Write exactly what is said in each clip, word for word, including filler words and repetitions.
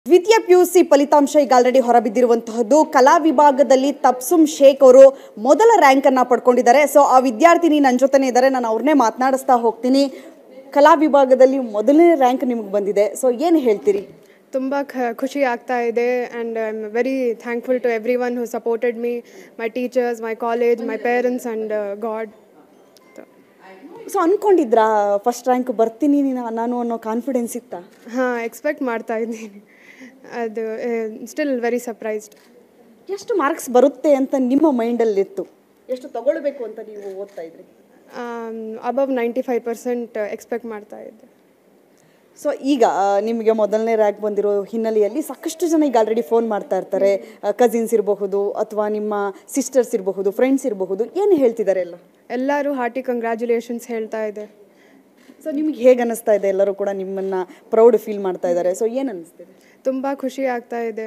ದ್ವಿತೀಯ P U C ಫಲಿತಾಂಶ ಈಗ ಆಲ್ರೆಡಿ ಹೊರಬಿದ್ದಿರುವಂತಹದ್ದು ಕಲಾ ವಿಭಾಗದಲ್ಲಿ ತಬಸ್ಸುಮ್ ಶೇಖ್ ಅವರು ಮೊದಲ ರ್ಯಾಂಕ್ ಅನ್ನು ಪಡ್ಕೊಂಡಿದ್ದಾರೆ. ಸೊ ಆ ವಿದ್ಯಾರ್ಥಿನಿ ನನ್ನ ಜೊತೆನೇ ಇದ್ದಾರೆ, ನಾನು ಅವ್ರನ್ನೇ ಮಾತನಾಡಿಸ್ತಾ ಹೋಗ್ತೀನಿ. ಕಲಾ ವಿಭಾಗದಲ್ಲಿ ಮೊದಲನೇ ರ್ಯಾಂಕ್ ನಿಮಗೆ ಬಂದಿದೆ, ಸೊ ಏನು ಹೇಳ್ತೀರಿ? ತುಂಬ ಖುಷಿ ಆಗ್ತಾ ಇದೆ and I am very thankful to everyone who supported me, my teachers, my college, my parents and God. So ಅಂದ್ಕೊಂಡಿದ್ರಾ ಫಸ್ಟ್ ರ್ಯಾಂಕ್ ಬರ್ತೀನಿ ನಾನು ಅನ್ನೋ ಕಾನ್ಫಿಡೆನ್ಸ್ ಇತ್ತಾ? ಹಾಂ, ಎಕ್ಸ್ಪೆಕ್ಟ್ ಮಾಡ್ತಾ ಇದ್ದೀನಿ. ಅದು ಸ್ಟಿಲ್ ವೆರಿ ಸರ್ಪ್ರೈಸ್ಡ್. ಎಷ್ಟು ಮಾರ್ಕ್ಸ್ ಬರುತ್ತೆ ಅಂತ ನಿಮ್ಮ ಮೈಂಡಲ್ಲಿತ್ತು? ಎಷ್ಟು ತಗೊಳ್ಬೇಕು ಅಂತ ನೀವು ಓದ್ತಾ ಇದ್ರಿ? Above ninety five percent expect ಮಾಡ್ತಾ ಇದ್ದೆ. ಸೊ ಈಗ ನಿಮಗೆ ಮೊದಲನೇ ರ್ಯಾಂಕ್ ಬಂದಿರೋ ಹಿನ್ನೆಲೆಯಲ್ಲಿ ಸಾಕಷ್ಟು ಜನ ಈಗ ಆಲ್ರೆಡಿ ಫೋನ್ ಮಾಡ್ತಾ ಇರ್ತಾರೆ, ಕಸಿನ್ಸ್ ಇರಬಹುದು ಅಥವಾ ನಿಮ್ಮ ಸಿಸ್ಟರ್ಸ್ ಇರಬಹುದು, ಫ್ರೆಂಡ್ಸ್ ಇರಬಹುದು, ಏನು ಹೇಳ್ತಿದ್ದಾರೆ ಎಲ್ಲ? ಎಲ್ಲರೂ ಹಾರ್ಟಿ ಕಂಗ್ರ್ಯಾಚುಲೇಷನ್ಸ್ ಹೇಳ್ತಾ ಇದೆ. ಸೊ ನಿಮ್ಗೆ ಹೇಗೆ ಅನ್ನಿಸ್ತಾ ಇದೆ? ಎಲ್ಲರೂ ಕೂಡ ನಿಮ್ಮನ್ನು ಪ್ರೌಡ್ ಫೀಲ್ ಮಾಡ್ತಾ ಇದ್ದಾರೆ, ಸೊ ಏನು ಅನ್ನಿಸ್ತಿದೆ? ತುಂಬ ಖುಷಿ ಆಗ್ತಾ ಇದೆ.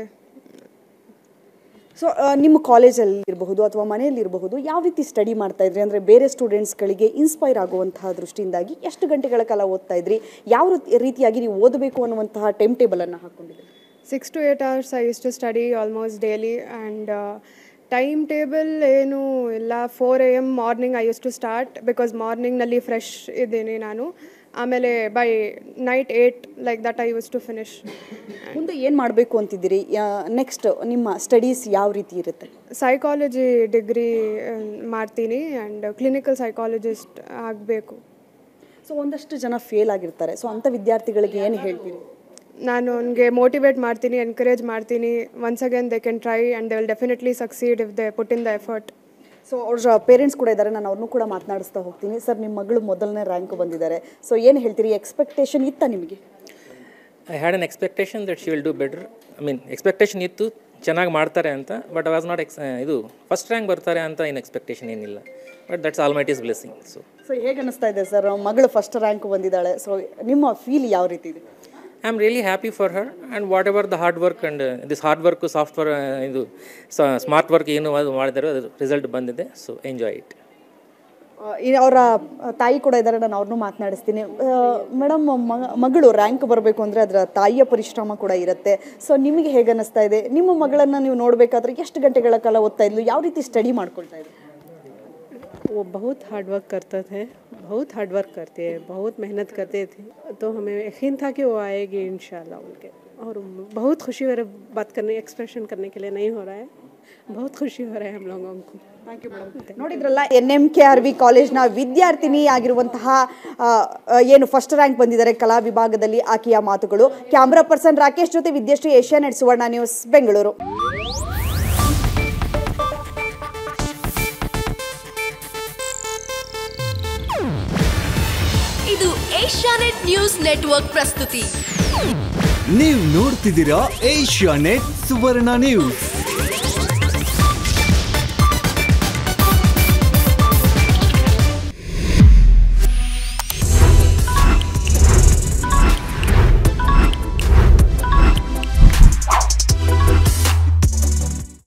ಸೊ ನಿಮ್ಮ ಕಾಲೇಜಲ್ಲಿ ಇರಬಹುದು ಅಥವಾ ಮನೆಯಲ್ಲಿ ಇರಬಹುದು, ಯಾವ ರೀತಿ ಸ್ಟಡಿ ಮಾಡ್ತಾ ಇದ್ರಿ? ಅಂದರೆ ಬೇರೆ ಸ್ಟೂಡೆಂಟ್ಸ್ಗಳಿಗೆ ಇನ್ಸ್ಪೈರ್ ಆಗುವಂತಹ ದೃಷ್ಟಿಯಿಂದಾಗಿ ಎಷ್ಟು ಗಂಟೆಗಳ ಕಾಲ ಓದ್ತಾ ಇದ್ರಿ? ಯಾವ ರೀತಿಯಾಗಿ ನೀವು ಓದಬೇಕು ಅನ್ನುವಂತಹ ಟೈಮ್ ಟೇಬಲನ್ನು ಹಾಕ್ಕೊಂಡಿದ್ರಿ? Six to eight hours I use to study almost daily and time table ಏನು ಇಲ್ಲ. Four A M morning I use to start because ಮಾರ್ನಿಂಗ್ನಲ್ಲಿ ಫ್ರೆಶ್ ಇದ್ದೀನಿ ನಾನು. ಆಮೇಲೆ by night eight like that I use to finish. ಮುಂದೆ ಏನು ಮಾಡಬೇಕು ಅಂತಿದ್ದೀರಿ? Next ನಿಮ್ಮ ಸ್ಟಡೀಸ್ ಯಾವ ರೀತಿ ಇರುತ್ತೆ? ಸೈಕಾಲಜಿ ಡಿಗ್ರಿ ಮಾಡ್ತೀನಿ ಆ್ಯಂಡ್ ಕ್ಲಿನಿಕಲ್ ಸೈಕಾಲಜಿಸ್ಟ್ ಆಗಬೇಕು. ಸೊ ಒಂದಷ್ಟು ಜನ ಫೇಲ್ ಆಗಿರ್ತಾರೆ, ಸೊ ಅಂಥ ವಿದ್ಯಾರ್ಥಿಗಳಿಗೆ ಏನು ಹೇಳ್ತೀರಿ? ನಾನು ಅವ್ನಿಗೆ ಮೋಟಿವೇಟ್ ಮಾಡ್ತೀನಿ, ಎನ್ಕರೇಜ್ ಮಾಡ್ತೀನಿ. Once again they can try and they will definitely succeed if they put in the effort. So ಅವ್ರ ಪೇರೆಂಟ್ಸ್ ಕೂಡ ಇದ್ದಾರೆ, ನಾನು ಅವ್ರನ್ನೂ ಕೂಡ ಮಾತನಾಡಿಸ್ತಾ ಹೋಗ್ತೀನಿ. ಸರ್, ನಿಮ್ಮ ಮಗಳು ಮೊದಲನೇ ರ್ಯಾಂಕ್ ಬಂದಿದ್ದಾರೆ, ಸೊ ಏನು ಹೇಳ್ತೀರಿ? ಎಕ್ಸ್ಪೆಕ್ಟೇಷನ್ ಇತ್ತಾ ನಿಮಗೆ? I had an expectation that she will do better. I mean expectation ಇತ್ತು ಚೆನ್ನಾಗಿ ಮಾಡ್ತಾರೆ ಅಂತ, but I was not ex ಇದು ಫಸ್ಟ್ ರ್ಯಾಂಕ್ ಬರ್ತಾರೆ ಅಂತ ಏನು ಎಕ್ಸ್ಪೆಕ್ಟೇಷನ್ ಏನಿಲ್ಲ. But that's almighty's blessing. So so ಹೇಗೆ ಅನ್ನಿಸ್ತಾ ಇದೆ ಸರ್, ಮಗಳು ಫಸ್ಟ್ ರ್ಯಾಂಕ್ ಬಂದಿದ್ದಾಳೆ, ಸೊ ನಿಮ್ಮ ಫೀಲ್ ಯಾವ ರೀತಿ ಇದೆ? I am really happy for her and whatever the hard work and this hard work software ಇದು ಸ್ಮಾರ್ಟ್ ವರ್ಕ್ ಏನು ಅದು ಮಾಡಿದಾರೋ ಅದು ರಿಸಲ್ಟ್ ಬಂದಿದೆ. So enjoy it. ಅವರ ತಾಯಿ ಕೂಡ ಇದ್ದಾರೆ, ನಾನು ಅವ್ರನ್ನೂ ಮಾತನಾಡಿಸ್ತೀನಿ. ಮೇಡಮ್, ಮಗಳು ರ್ಯಾಂಕ್ ಬರಬೇಕು ಅಂದರೆ ಅದರ ತಾಯಿಯ ಪರಿಶ್ರಮ ಕೂಡ ಇರುತ್ತೆ. ಸೊ ನಿಮಗೆ ಹೇಗೆ ಅನ್ನಿಸ್ತಾ ಇದೆ? ನಿಮ್ಮ ಮಗಳನ್ನು ನೀವು ನೋಡಬೇಕಾದ್ರೆ ಎಷ್ಟು ಗಂಟೆಗಳ ಕಾಲ ಓದ್ತಾ ಇದ್ಲು, ಯಾವ ರೀತಿ ಸ್ಟಡಿ ಮಾಡ್ಕೊಳ್ತಾ ಇದ್ರು? वो बहुत हार्ड वर्क करते थे, बहुत हार्ड वर्क करते हैं, बहुत मेहनत करते थे. तो हमें यकीन था कि वो आएगी इंशाल्लाह उनके. और बहुत खुशी हो रही है, बात करने एक्सप्रेशन करने के लिए नहीं हो रहा है. बहुत खुशी हो रहा है हम लोगों को. Thank you madam. ನೋಡಿದ್ರಲ್ಲ, N M K R V ಕಾಲೇಜ್ನ ವಿದ್ಯಾರ್ಥಿನಿ ಆಗಿರುವಂತಹ ಏನು ಫಸ್ಟ್ ರ್ಯಾಂಕ್ ಬಂದಿದ್ದಾರೆ ಕಲಾ ವಿಭಾಗದಲ್ಲಿ, ಆಕೆಯ ಮಾತುಗಳು. ಕ್ಯಾಮ್ರಾ ಪರ್ಸನ್ ರಾಕೇಶ್ ಜೊತೆ ವಿದ್ಯಾಶ್ರೀ, ಏಷ್ಯಾನೆಟ್ ಸುವರ್ಣ ನ್ಯೂಸ್, ಬೆಂಗಳೂರು. ಇದು ಏಷ್ಯಾನೆಟ್ ನ್ಯೂಸ್ ನೆಟ್ವರ್ಕ್ ಪ್ರಸ್ತುತಿ. ನೀವು ನೋಡ್ತಿದ್ದೀರಾ ಏಷ್ಯಾನೆಟ್ ಸುವರ್ಣ ನ್ಯೂಸ್.